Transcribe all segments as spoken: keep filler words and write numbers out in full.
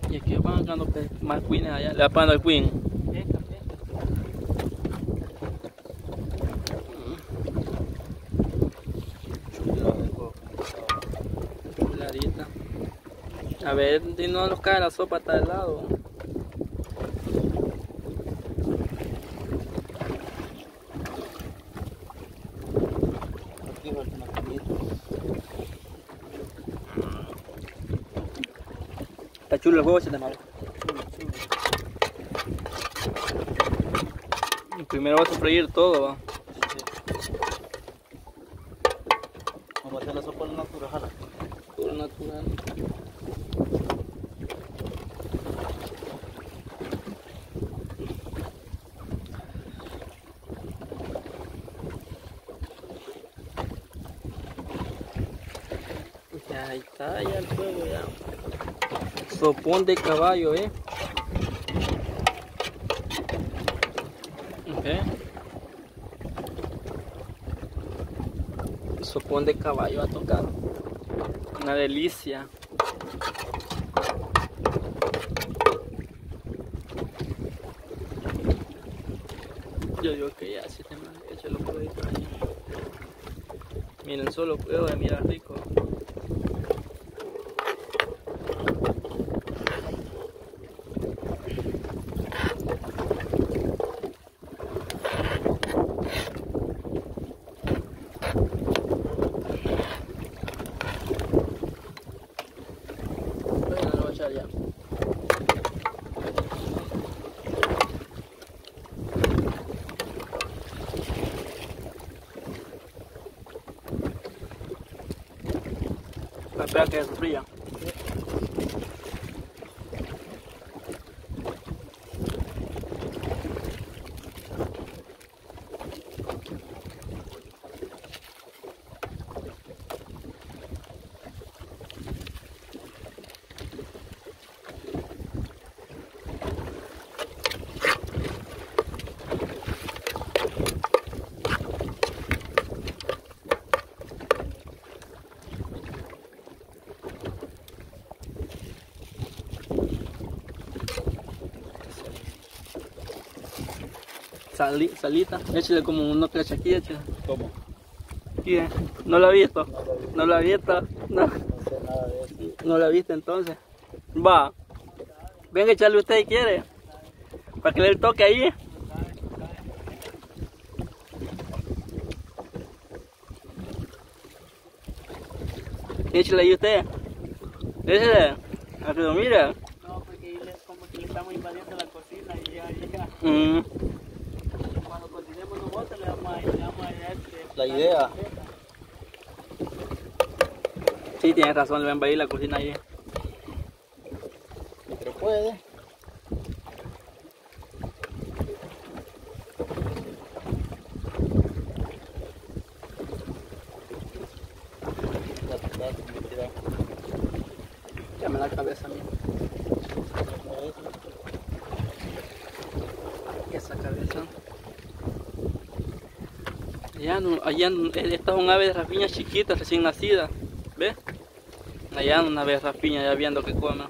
Y aquí van ganando más queens allá. Le apagan al queen. Chuladita. A ver, si no nos cae la sopa hasta el lado. Está chulo el juego, se te malo. Primero vas a freír todo, ¿va? Vamos a hacer la sopa natural. Todo natural. Ya ahí está, ya el fuego ya. Sopón de caballo, eh. Okay. Sopón de caballo a tocar. Una delicia. Yo digo que ya si te más échalo por ahí. Miren, solo puedo de mirar rico. Bueno, lo voy a echar ya. Espera que se fría. Sali, salita, échale como uno que aquí, échale. ¿Cómo? Aquí, eh. ¿No lo ha visto? ¿No lo ha visto? No, No sé nada de eso. no lo ha visto entonces. Va. Venga, echarle usted si quiere. Para que le dé el toque ahí. Échale ahí usted. Échale. A que lo mira. No, porque él es como que le estamos invadiendo la cocina y ya, ya. Mm. Cuando cocinemos nosotros le vamos a, le vamos a este, La idea. Sí, tiene razón, le va a invadir la cocina ahí. Pero puede. Llame la cabeza mía. Esa cabeza. Allá, no, allá no, esta es un ave de rapiña chiquita, recién nacida. ¿Ves? Allá una ave de rapiña, ya viendo que come.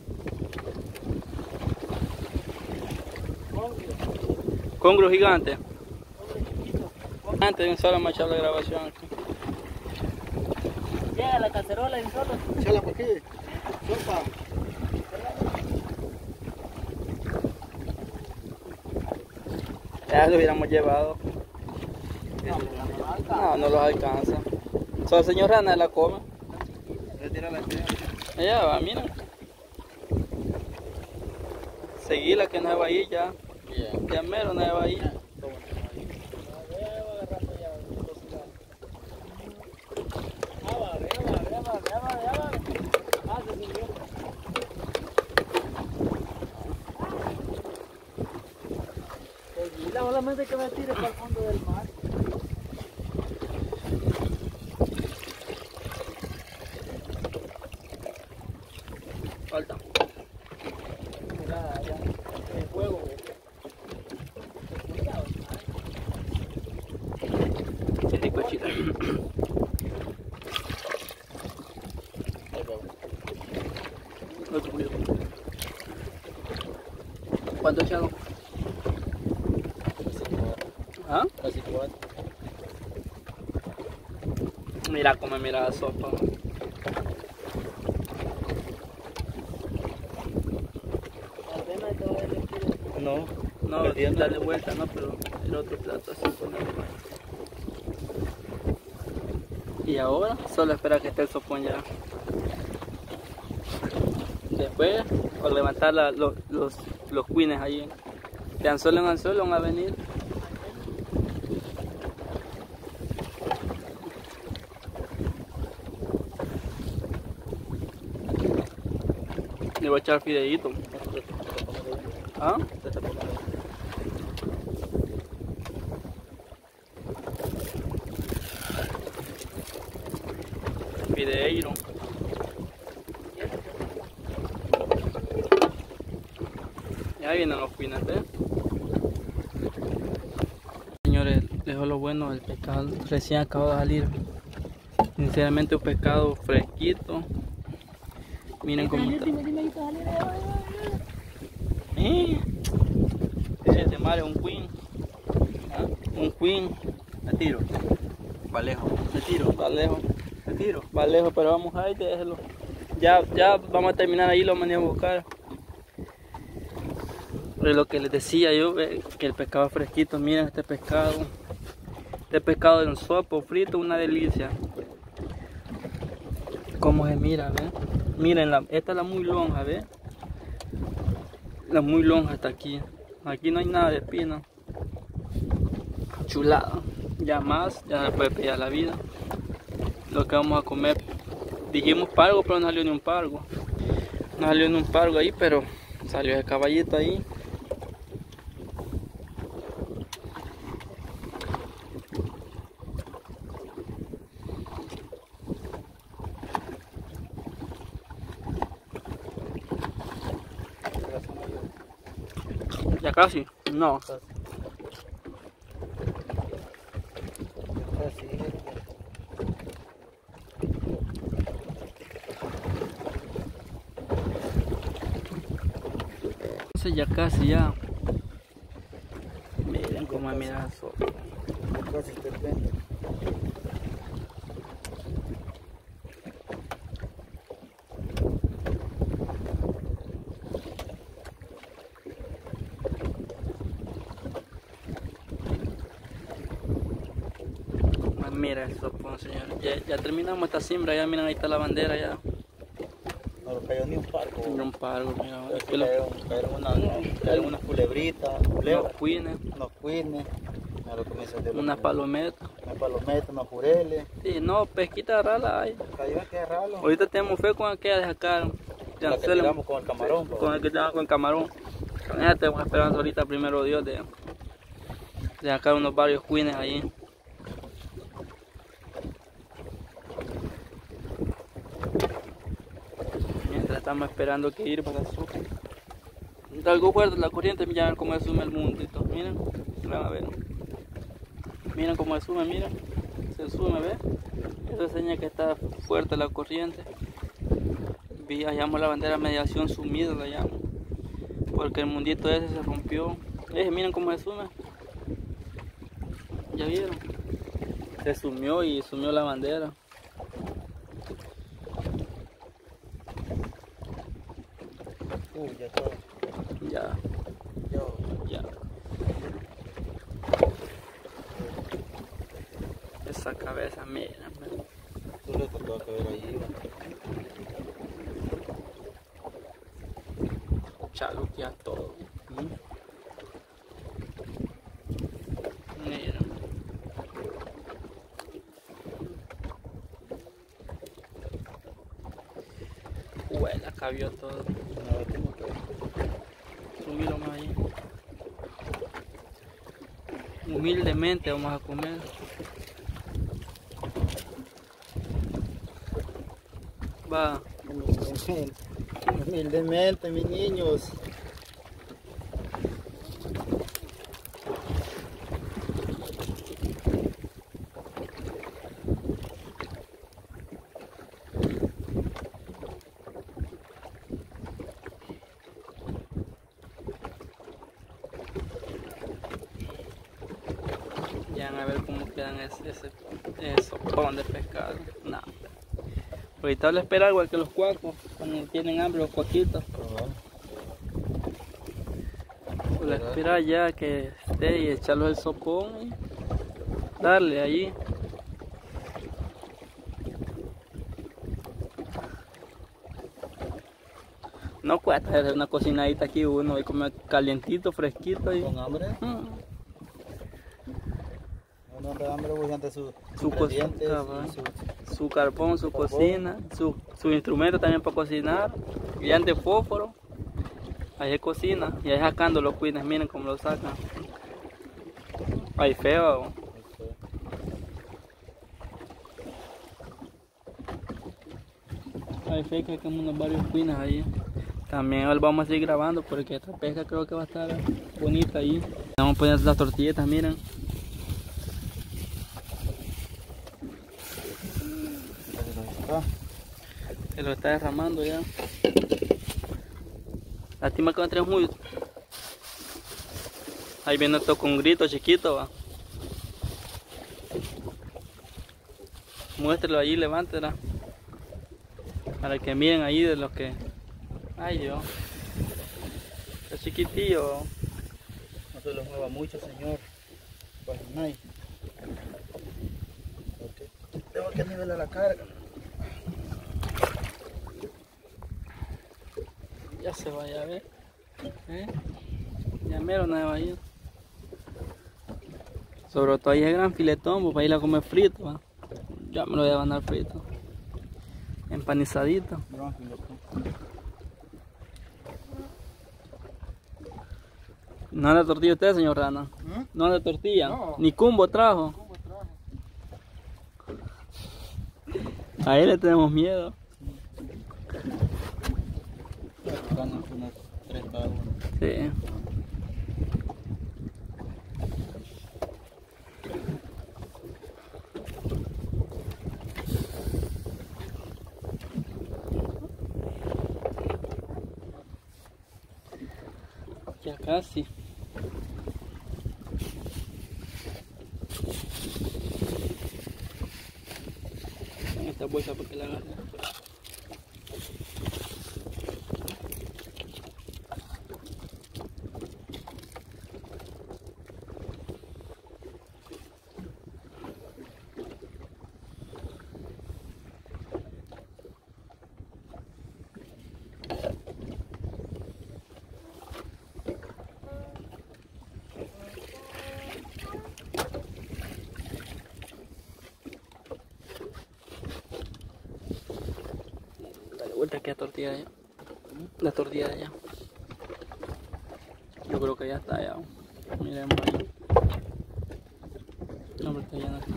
Congro gigante. Antes de un solo machado de grabación aquí. llega la cacerola en solo. Échala por aquí. Sopa. Ya lo hubiéramos llevado. No, no alcanza. No, no los alcanza. Solo el señor Rana la come. Voy a tirar la piedra. Allá va, mira. Seguila que no va ahí ya. Bien. Ya mero no va ahí. Solamente que me tire para el fondo del mar. Falta. Mira, ya, el fuego. Qué rico chile. Ahí va. No te cuido. ¿Cuánto echaron? Casi cuatro. ¿Ah? Casi cuatro. Mira cómo mira la sopa. Apenas te voy a decir. No. No, Perdiendo. darle vuelta, no, pero el otro plato así ponerlo. Y ahora solo espera que esté el sopón ya. Después, o levantar la- los, los, los queens ahí. De anzuelo en anzuelo van a venir. Le voy a echar fideíto. ¿Ah? Fideiro. Ya vienen los queens, ¿eh? Señores, les dejo lo bueno, el pescado recién acaba de salir. Sinceramente un pescado fresquito. Miren cómo está. ¿Eh? Este mar es un queen. ¿Ah? Un queen. Me tiro. Va lejos. Me tiro, va lejos. Me tiro. Va lejos, pero vamos ahí, déjelo. Ya, ya vamos a terminar ahí, lo mandé a buscar. Pero lo que les decía yo, ve, que el pescado es fresquito. Miren este pescado. Este pescado en sopa frito, una delicia. Cómo se mira, ¿ve? Miren, la, esta es la muy lonja, ¿ve? La muy lonja está aquí. Aquí no hay nada de espina. Chulada. Ya más, ya se puede pillar la vida. Lo que vamos a comer. Dijimos pargo, pero no salió ni un pargo. No salió ni un pargo ahí, pero salió el caballito ahí. Ya casi, no. Casi. Entonces ya casi ya. Miren cómo mira la sopa. Casi te prende. Mira el sopón, señor. Ya, ya terminamos esta siembra, ya miren, ahí está la bandera ya. No le cayó ni un parco. Mira un pargo, mira. Pero sí Aquí los, cayeron, cayeron unas, cayeron unas culebritas, los culebras, cuines, unos cuines, a lo que me dice de unas palometas. unas palometas, unos jureles. Sí, no, pesquita rala hay. Cayó que ralo. Ahorita tenemos fe con aquella de acá. De La que Anselmo, tiramos con el camarón. sí, con el que tiramos con el camarón. Con ella tenemos esperanza ahorita, primero Dios, de, de sacar unos varios quines ahí. Mientras estamos esperando que ir para la sopa. Está algo fuerte la corriente, miren cómo se sume el mundito. Miren, van a ver. Miren cómo se sume, miren. Se sume, ¿ves? Eso enseña que está fuerte la corriente. Vi, hallamos la bandera mediación sumida, la llamo. Porque el mundito ese se rompió. Eh, miren cómo se sume. ¿Ya vieron? Se sumió y sumió la bandera. Uy, ya está. Ya, Yo. ya. Esa cabeza, mira. Tú le tocó que ver ahí. Chaluquea todo. Mira. Huela, cabió todo. Una vez tengo que Subirlo más ahí. Humildemente vamos a comer. Va. humildemente, humildemente, mis niños. Miren a ver cómo quedan ese, ese, ese sopón de pescado. No. Ahorita le espera igual que los cuacos, cuando tienen hambre los cuaquitos. Pues le espera ya que esté y echarlo el sopón y darle allí. No cuesta hacer una cocinadita aquí uno y comer calientito, fresquito. Y... ¿Con hambre? Mm. Un hombre de hambre buscando sus Su, co ingredientes su, su, su carbón, su carbón. cocina, su, su instrumento también para cocinar, y de fósforo, ahí se cocina, y ahí sacando los cuines, miren cómo lo sacan. Ahí feo. ¿No? Ahí feo que hay como unos varios cuines ahí. También hoy vamos a seguir grabando porque esta pesca creo que va a estar bonita ahí. Vamos a poner las tortillitas, miren. Se lo está derramando ya. Lástima que no tenemos muy. Ahí viene esto con un grito chiquito, va. Muéstrelo allí, levántela. Para que miren ahí de los que. Ay Dios. Es chiquitillo. No se los mueva mucho, señor. Pues no hay. Okay. Tengo que nivelar la carga. Ya se vaya a ver. ¿Eh? Ya mero no va a ir. Sobre todo ahí es gran filetón, pues para ir a comer frito, ¿va? Ya me lo voy a mandar frito. Empanizadito. Gran filetón. ¿No anda tortilla usted, señor Rana? ¿Mm? ¿No anda tortilla? No. Ni cumbo trajo. ¿Cómo trajo? A él le tenemos miedo. Ganan unos tres cada uno. Sí. Ya casi. En esta bolsa para que la agarre. Vuelta aquí a tortilla de allá. La tortilla de allá. Yo creo que ya está allá. Miremos ahí. No, pero ya no está.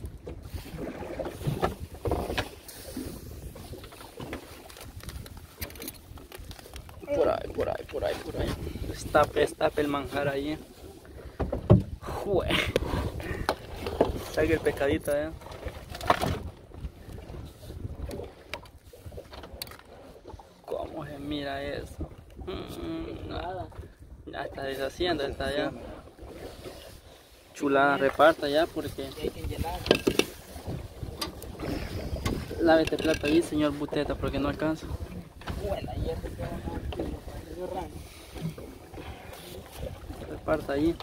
Por ahí, por ahí, por ahí, por ahí. Estape, estape el manjar ahí. Jue. Saque el pescadito allá. ¿Cómo se mira eso? Mm, nada. Ya está deshaciendo, está ya. Chulada, reparta ya porque. Lave este plato ahí, señor Buteta, porque no alcanza. Reparta ahí.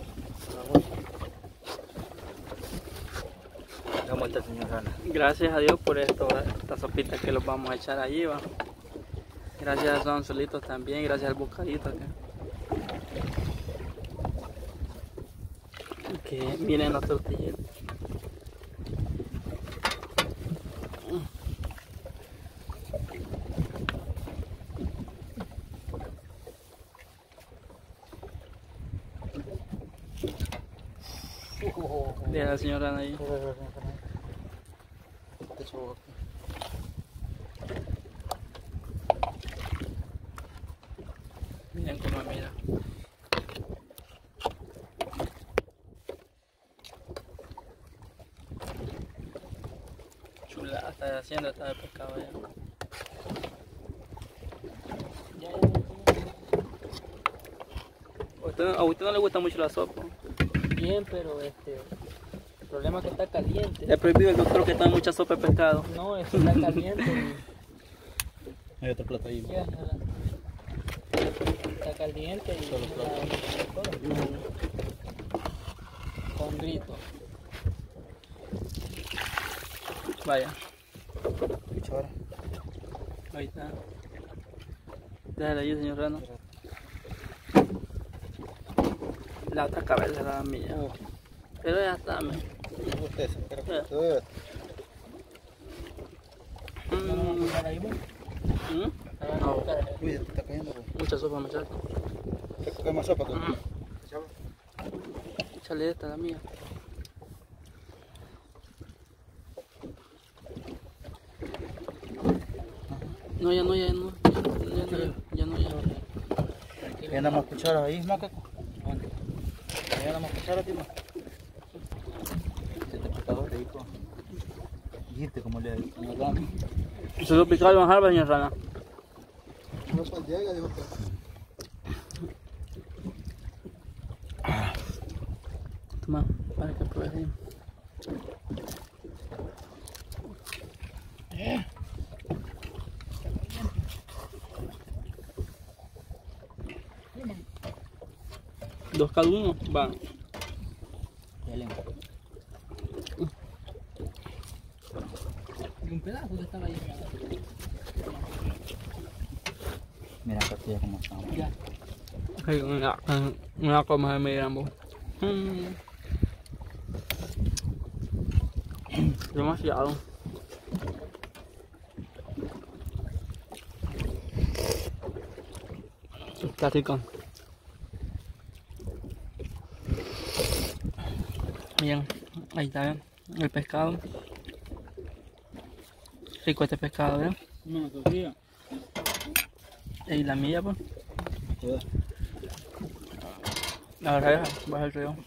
¿Cómo está, señor Rana? Gracias a Dios por esto, esta sopita que los vamos a echar allí, va. Gracias a Don Solitos también, gracias al bocadito acá. Que miren las tortillas. Deja la señora Ana ahí. Miren cómo mira. Chulada, está haciendo esta de pescado ya. ¿A usted, a usted no le gusta mucho la sopa? Bien, pero este, problema es que está caliente. Le prohibido el doctor que tome mucha sopa de pescado. No, eso está caliente. Hay otro plato ahí. Ya, está caliente y Solo con grito. Vaya, Cuchara. ahí está. Déjale ahí, señor Rano. La otra cabeza era la mía. Pero ya está, me. Usted se espera. Eh. Eh. Mm, Ahí, ¿no? mm, No. Uy, se está cayendo. Güey. mucha sopa, muchacho. ¿Qué más sopa? Mm. Échale esta, la mía. No, ya no, ya no. Ya no, ya no, ya no. ¿Hay nada más cucharas ahí, macaco? ¿Hay nada más cucharas, tío? Este pescador rico. Viste cómo le da. Se lo picaron a Harvard, señor Rana. No pues llega, digo que. Toma, para que pruebes ahí. Dos cada uno, va. Un pedazo que estaba ahí. Mira la tortilla como está. Ya. Hay una, una coma de medio ambos. Mm. Demasiado. Está rico. Bien, ahí está, ¿eh? El pescado. Rico este pescado, ¿eh? No, todavía. Y la mía, pues. La verdad es, baja el río.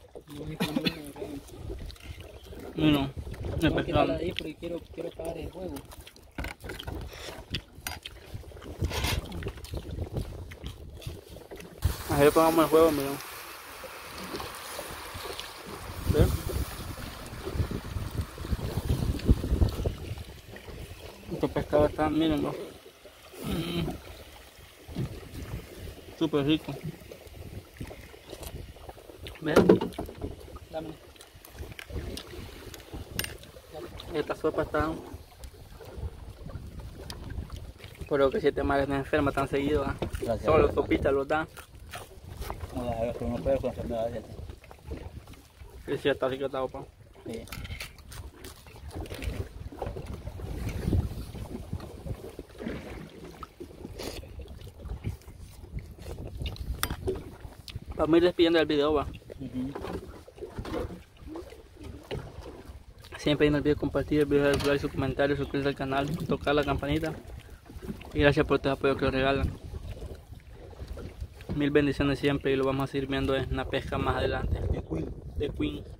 No, el Tengo que pescado. darle ahí porque quiero, quiero pagar el juego. Ahí le pongamos el juego, mira. ¿Ves? Este pescado está, mírenlo. Mm. Súper rico. ¿Ves? Dame. Esta sopa está... Por lo que siete madres no enferma tan seguido, ¿eh? Gracias. Solo sopita los da. No, a ver, pero no puede con enfermedades. Sí, sí, está rica esta sopa. Sí. Vamos a ir despidiendo del video, va. Uh-huh. Siempre no olviden compartir el video, darle like, su comentario, suscribirse al canal, tocar la campanita. Y gracias por todo el apoyo que nos regalan. Mil bendiciones siempre y lo vamos a seguir viendo en la pesca más adelante. De Queen. De Queen.